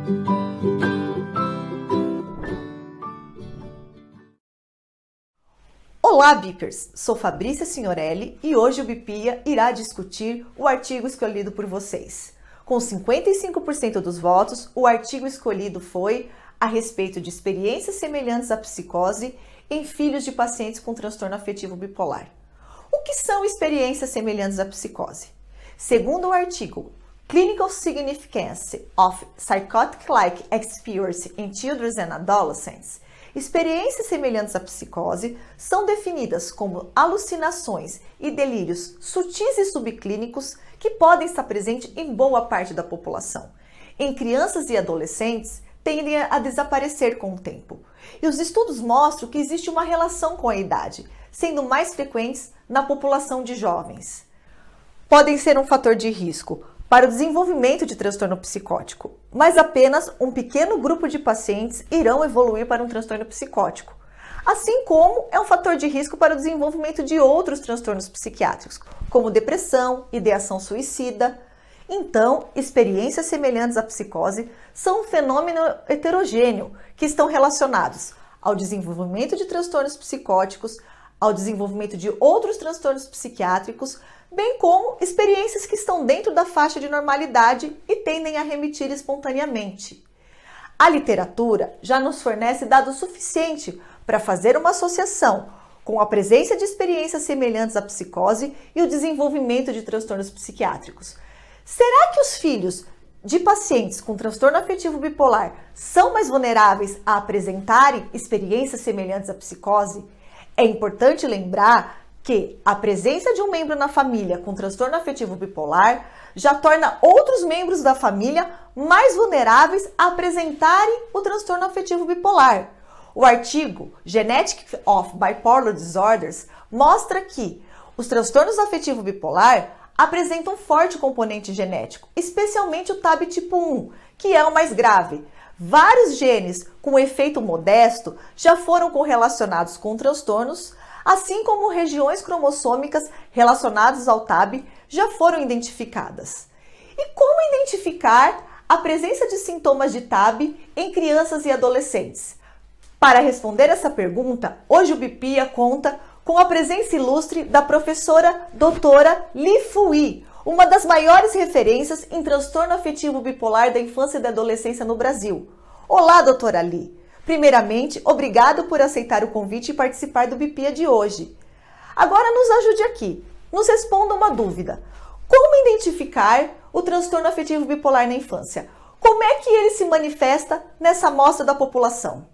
Olá, Bipers! Sou Fabrícia Signorelli e hoje o Bipia irá discutir o artigo escolhido por vocês. Com 55% dos votos, o artigo escolhido foi a respeito de experiências semelhantes à psicose em filhos de pacientes com transtorno afetivo bipolar. O que são experiências semelhantes à psicose? Segundo o artigo Clinical Significance of Psychotic-like Experience in Children and Adolescents, experiências semelhantes à psicose são definidas como alucinações e delírios sutis e subclínicos que podem estar presentes em boa parte da população. Em crianças e adolescentes, tendem a desaparecer com o tempo. E os estudos mostram que existe uma relação com a idade, sendo mais frequentes na população de jovens. Podem ser um fator de risco para o desenvolvimento de transtorno psicótico, mas apenas um pequeno grupo de pacientes irão evoluir para um transtorno psicótico, assim como é um fator de risco para o desenvolvimento de outros transtornos psiquiátricos, como depressão, ideação suicida. Então, experiências semelhantes à psicose são um fenômeno heterogêneo que estão relacionados ao desenvolvimento de transtornos psicóticos, ao desenvolvimento de outros transtornos psiquiátricos, bem como experiências que estão dentro da faixa de normalidade e tendem a remitir espontaneamente. A literatura já nos fornece dados suficientes para fazer uma associação com a presença de experiências semelhantes à psicose e o desenvolvimento de transtornos psiquiátricos. Será que os filhos de pacientes com transtorno afetivo bipolar são mais vulneráveis a apresentarem experiências semelhantes à psicose? É importante lembrar que a presença de um membro na família com transtorno afetivo bipolar já torna outros membros da família mais vulneráveis a apresentarem o transtorno afetivo bipolar. O artigo Genetics of Bipolar Disorders mostra que os transtornos afetivo bipolar apresentam um forte componente genético, especialmente o TAB tipo 1, que é o mais grave. Vários genes com efeito modesto já foram correlacionados com transtornos, assim como regiões cromossômicas relacionadas ao TAB já foram identificadas. E como identificar a presença de sintomas de TAB em crianças e adolescentes? Para responder essa pergunta, hoje o Bipia conta com a presença ilustre da professora doutora Li Fui, uma das maiores referências em transtorno afetivo bipolar da infância e da adolescência no Brasil. Olá, doutora Li! Primeiramente, obrigado por aceitar o convite e participar do Bipia de hoje. Agora nos ajude aqui, nos responda uma dúvida. Como identificar o transtorno afetivo bipolar na infância? Como é que ele se manifesta nessa amostra da população?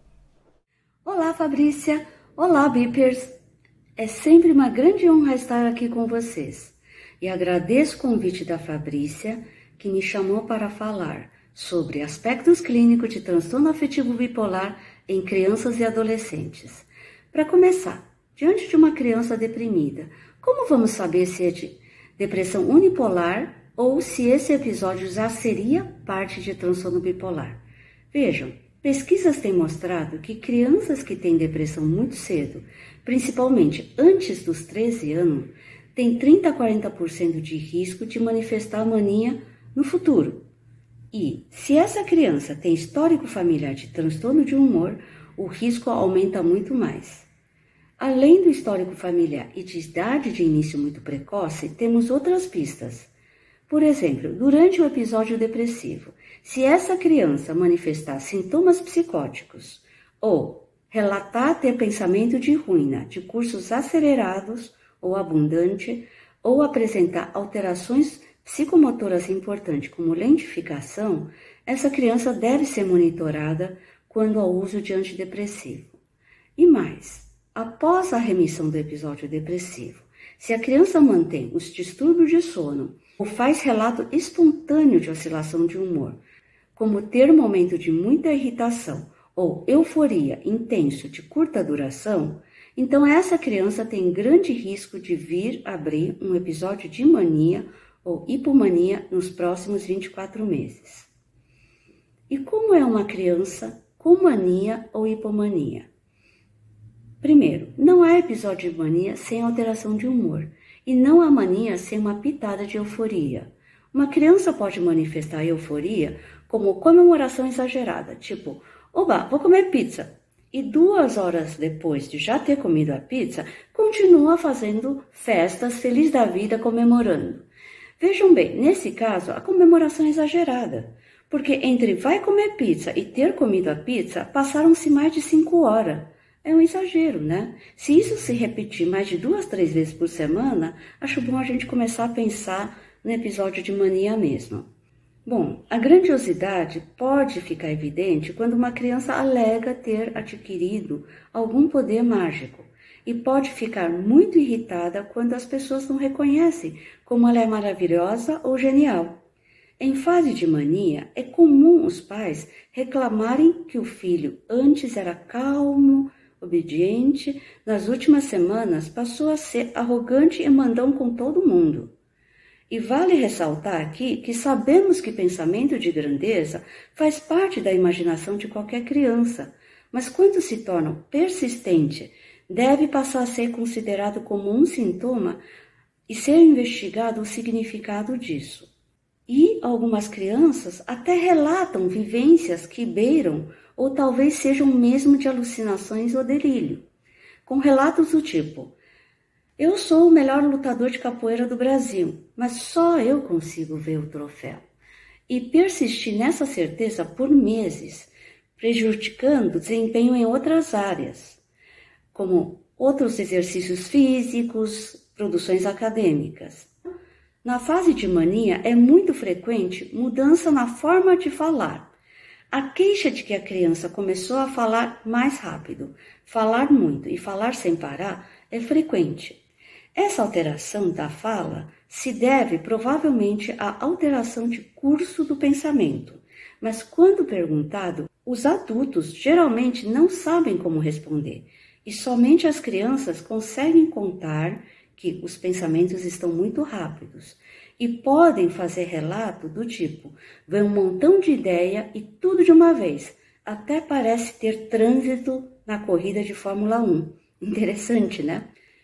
Olá, Fabrícia! Olá, Bipers! É sempre uma grande honra estar aqui com vocês. E agradeço o convite da Fabrícia, que me chamou para falar sobre aspectos clínicos de transtorno afetivo bipolar em crianças e adolescentes. Para começar, diante de uma criança deprimida, como vamos saber se é de depressão unipolar ou se esse episódio já seria parte de transtorno bipolar? Vejam, pesquisas têm mostrado que crianças que têm depressão muito cedo, principalmente antes dos 13 anos, têm 30 a 40% de risco de manifestar mania no futuro. E, se essa criança tem histórico familiar de transtorno de humor, o risco aumenta muito mais. Além do histórico familiar e de idade de início muito precoce, temos outras pistas. Por exemplo, durante o episódio depressivo, se essa criança manifestar sintomas psicóticos ou relatar ter pensamento de ruína, de cursos acelerados ou abundante, ou apresentar alterações psicomotoras importantes como lentificação, essa criança deve ser monitorada quando ao uso de antidepressivo. E mais, após a remissão do episódio depressivo, se a criança mantém os distúrbios de sono ou faz relato espontâneo de oscilação de humor, como ter um momento de muita irritação ou euforia intenso de curta duração, então essa criança tem grande risco de vir abrir um episódio de mania ou hipomania nos próximos 24 meses. E como é uma criança com mania ou hipomania? Primeiro, não há episódio de mania sem alteração de humor e não há mania sem uma pitada de euforia. Uma criança pode manifestar euforia como comemoração exagerada, tipo, oba, vou comer pizza. E 2 horas depois de já ter comido a pizza, continua fazendo festas feliz da vida comemorando. Vejam bem, nesse caso, a comemoração é exagerada, porque entre vai comer pizza e ter comido a pizza, passaram-se mais de 5 horas. É um exagero, né? Se isso se repetir mais de 2, 3 vezes por semana, acho bom a gente começar a pensar no episódio de mania mesmo. Bom, a grandiosidade pode ficar evidente quando uma criança alega ter adquirido algum poder mágico e pode ficar muito irritada quando as pessoas não reconhecem como ela é maravilhosa ou genial. Em fase de mania, é comum os pais reclamarem que o filho antes era calmo, obediente, nas últimas semanas passou a ser arrogante e mandão com todo mundo. E vale ressaltar aqui que sabemos que pensamento de grandeza faz parte da imaginação de qualquer criança, mas quando se torna persistente, deve passar a ser considerado como um sintoma e ser investigado o significado disso. E algumas crianças até relatam vivências que beiram ou talvez sejam mesmo de alucinações ou delírio, com relatos do tipo: eu sou o melhor lutador de capoeira do Brasil, mas só eu consigo ver o troféu. E persistir nessa certeza por meses, prejudicando o desempenho em outras áreas, como outros exercícios físicos, produções acadêmicas. Na fase de mania é muito frequente mudança na forma de falar. A queixa de que a criança começou a falar mais rápido, falar muito e falar sem parar é frequente. Essa alteração da fala se deve provavelmente à alteração de curso do pensamento, mas quando perguntado, os adultos geralmente não sabem como responder e somente as crianças conseguem contar que os pensamentos estão muito rápidos e podem fazer relato do tipo: vem um montão de ideia e tudo de uma vez, até parece ter trânsito na corrida de Fórmula 1. Interessante, né?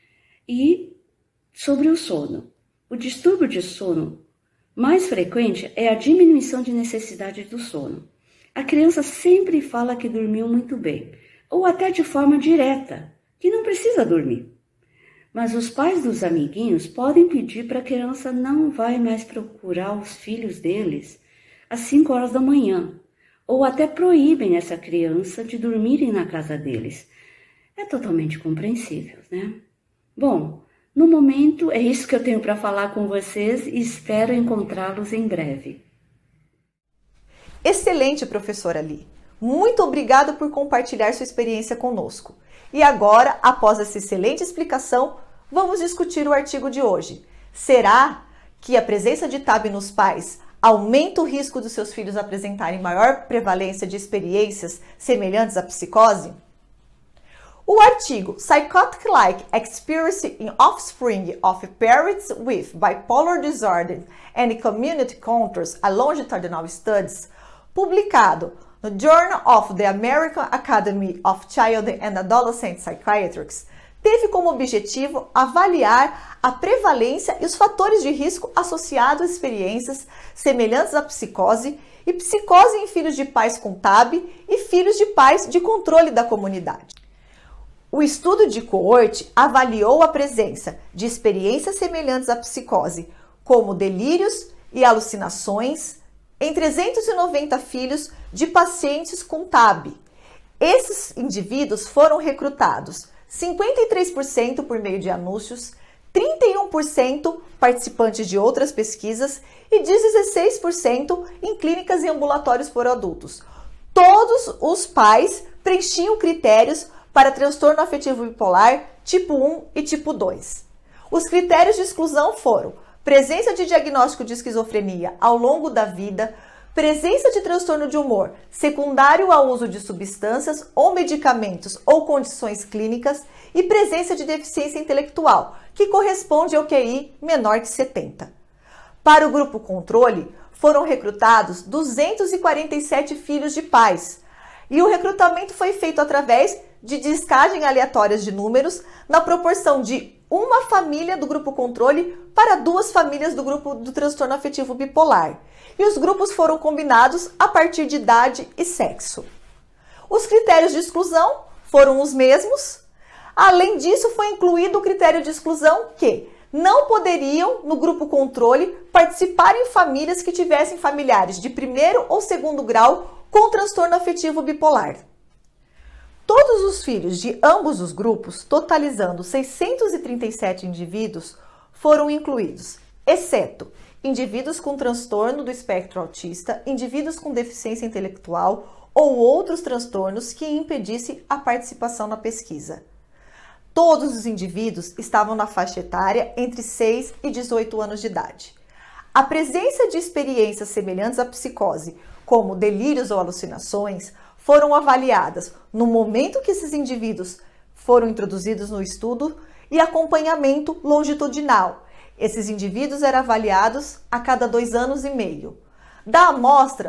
E sobre o sono. O distúrbio de sono mais frequente é a diminuição de necessidade do sono. A criança sempre fala que dormiu muito bem, ou até de forma direta, que não precisa dormir. Mas os pais dos amiguinhos podem pedir para a criança não vai mais procurar os filhos deles às 5 horas da manhã, ou até proíbem essa criança de dormirem na casa deles. É totalmente compreensível, né? Bom, no momento é isso que eu tenho para falar com vocês e espero encontrá-los em breve. Excelente, professora Li. Muito obrigada por compartilhar sua experiência conosco. E agora, após essa excelente explicação, vamos discutir o artigo de hoje. Será que a presença de TAB nos pais aumenta o risco dos seus filhos apresentarem maior prevalência de experiências semelhantes à psicose? O artigo Psychotic-like Experience in Offspring of Parents with Bipolar Disorder and Community Encounters, a Longitudinal Studies, publicado no Journal of the American Academy of Child and Adolescent Psychiatrics, teve como objetivo avaliar a prevalência e os fatores de risco associados a experiências semelhantes à psicose e psicose em filhos de pais com TAB e filhos de pais de controle da comunidade. O estudo de coorte avaliou a presença de experiências semelhantes à psicose, como delírios e alucinações, em 390 filhos de pacientes com TAB. Esses indivíduos foram recrutados 53% por meio de anúncios, 31% participantes de outras pesquisas e 16% em clínicas e ambulatórios por adultos. Todos os pais preenchiam critérios para transtorno afetivo bipolar tipo 1 e tipo 2. Os critérios de exclusão foram presença de diagnóstico de esquizofrenia ao longo da vida, presença de transtorno de humor secundário ao uso de substâncias ou medicamentos ou condições clínicas e presença de deficiência intelectual, que corresponde ao QI menor que 70. Para o grupo controle, foram recrutados 247 filhos de pais, e o recrutamento foi feito através de descagem aleatórias de números na proporção de uma família do grupo controle para 2 famílias do grupo do transtorno afetivo bipolar. e os grupos foram combinados a partir de idade e sexo. Os critérios de exclusão foram os mesmos. Além disso, foi incluído o critério de exclusão que não poderiam, no grupo controle, participar em famílias que tivessem familiares de primeiro ou segundo grau com transtorno afetivo bipolar. Todos os filhos de ambos os grupos, totalizando 637 indivíduos, foram incluídos, exceto indivíduos com transtorno do espectro autista, indivíduos com deficiência intelectual ou outros transtornos que impedissem a participação na pesquisa. Todos os indivíduos estavam na faixa etária entre 6 e 18 anos de idade. A presença de experiências semelhantes à psicose, como delírios ou alucinações, foram avaliadas no momento que esses indivíduos foram introduzidos no estudo e acompanhamento longitudinal. Esses indivíduos eram avaliados a cada 2 anos e meio. Da amostra,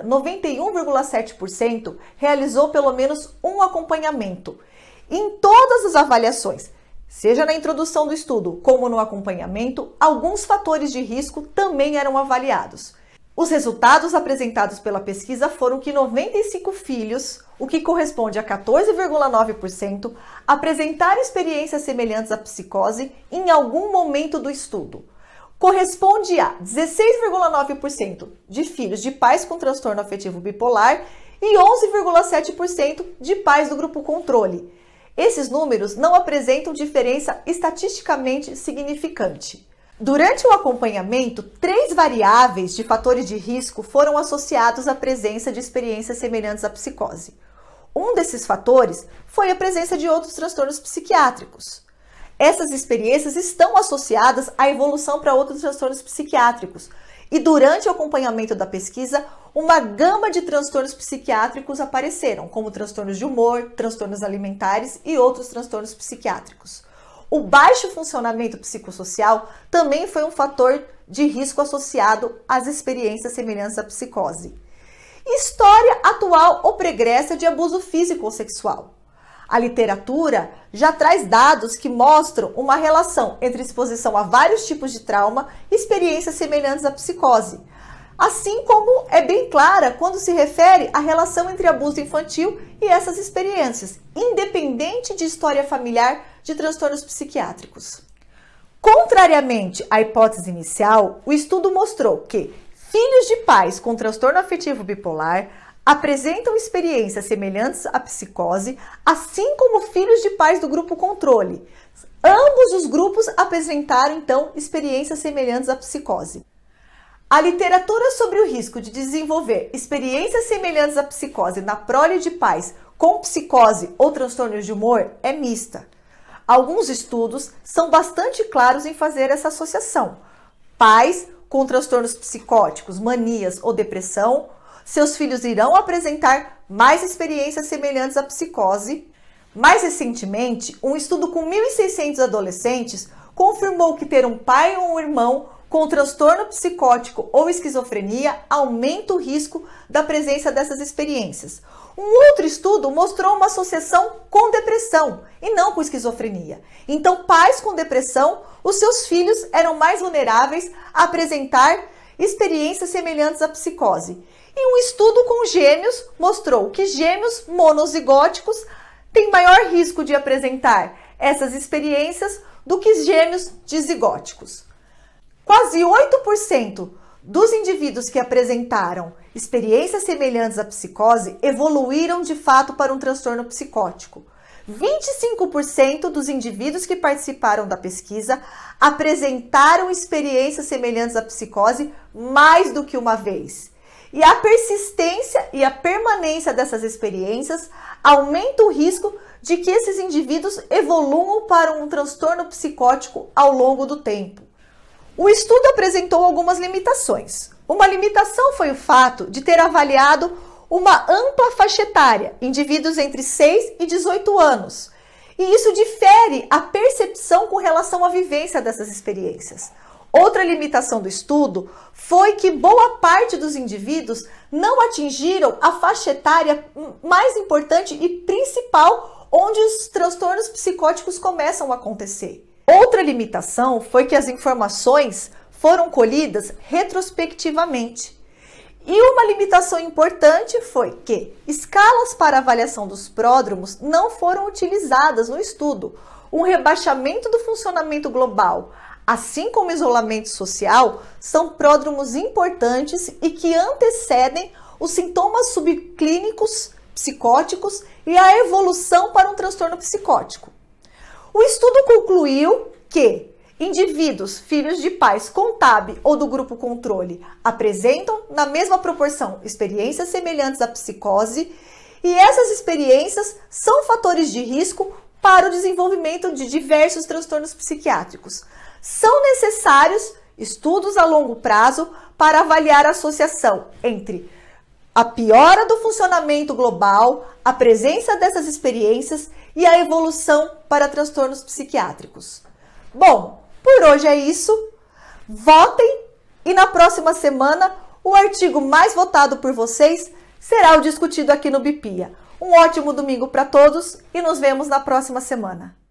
91,7% realizou pelo menos um acompanhamento. Em todas as avaliações, seja na introdução do estudo como no acompanhamento, alguns fatores de risco também eram avaliados. Os resultados apresentados pela pesquisa foram que 95 filhos, o que corresponde a 14,9%, apresentaram experiências semelhantes à psicose em algum momento do estudo. Corresponde a 16,9% de filhos de pais com transtorno afetivo bipolar e 11,7% de pais do grupo controle. Esses números não apresentam diferença estatisticamente significante. Durante o acompanhamento, 3 variáveis de fatores de risco foram associados à presença de experiências semelhantes à psicose. Um desses fatores foi a presença de outros transtornos psiquiátricos. Essas experiências estão associadas à evolução para outros transtornos psiquiátricos. E durante o acompanhamento da pesquisa, uma gama de transtornos psiquiátricos apareceram, como transtornos de humor, transtornos alimentares e outros transtornos psiquiátricos. O baixo funcionamento psicossocial também foi um fator de risco associado às experiências semelhantes à psicose. História atual ou pregressa de abuso físico ou sexual. A literatura já traz dados que mostram uma relação entre exposição a vários tipos de trauma e experiências semelhantes à psicose, assim como é bem clara quando se refere à relação entre abuso infantil e essas experiências, independente de história familiar de transtornos psiquiátricos. Contrariamente à hipótese inicial, o estudo mostrou que filhos de pais com transtorno afetivo bipolar apresentam experiências semelhantes à psicose, assim como filhos de pais do grupo controle. Ambos os grupos apresentaram, então, experiências semelhantes à psicose. A literatura sobre o risco de desenvolver experiências semelhantes à psicose na prole de pais com psicose ou transtornos de humor é mista. Alguns estudos são bastante claros em fazer essa associação. Pais com transtornos psicóticos, manias ou depressão, seus filhos irão apresentar mais experiências semelhantes à psicose. Mais recentemente, um estudo com 1.600 adolescentes confirmou que ter um pai ou um irmão com transtorno psicótico ou esquizofrenia aumenta o risco da presença dessas experiências. Um outro estudo mostrou uma associação com depressão e não com esquizofrenia. Então, pais com depressão, os seus filhos eram mais vulneráveis a apresentar experiências semelhantes à psicose. E um estudo com gêmeos mostrou que gêmeos monozigóticos têm maior risco de apresentar essas experiências do que gêmeos dizigóticos. Quase 8% dos indivíduos que apresentaram experiências semelhantes à psicose evoluíram de fato para um transtorno psicótico. 25% dos indivíduos que participaram da pesquisa apresentaram experiências semelhantes à psicose mais do que uma vez. E a persistência e a permanência dessas experiências aumenta o risco de que esses indivíduos evoluam para um transtorno psicótico ao longo do tempo. O estudo apresentou algumas limitações. Uma limitação foi o fato de ter avaliado uma ampla faixa etária, indivíduos entre 6 e 18 anos. E isso difere a percepção com relação à vivência dessas experiências. Outra limitação do estudo foi que boa parte dos indivíduos não atingiram a faixa etária mais importante e principal onde os transtornos psicóticos começam a acontecer. Outra limitação foi que as informações foram colhidas retrospectivamente. E uma limitação importante foi que escalas para avaliação dos pródromos não foram utilizadas no estudo. Um rebaixamento do funcionamento global, assim como isolamento social, são pródromos importantes e que antecedem os sintomas subclínicos psicóticos e a evolução para um transtorno psicótico. O estudo concluiu que indivíduos, filhos de pais com TAB ou do grupo controle, apresentam na mesma proporção experiências semelhantes à psicose e essas experiências são fatores de risco para o desenvolvimento de diversos transtornos psiquiátricos. São necessários estudos a longo prazo para avaliar a associação entre a piora do funcionamento global, a presença dessas experiências e a evolução para transtornos psiquiátricos. Bom, por hoje é isso. Votem e na próxima semana o artigo mais votado por vocês será o discutido aqui no Bipia. Um ótimo domingo para todos e nos vemos na próxima semana.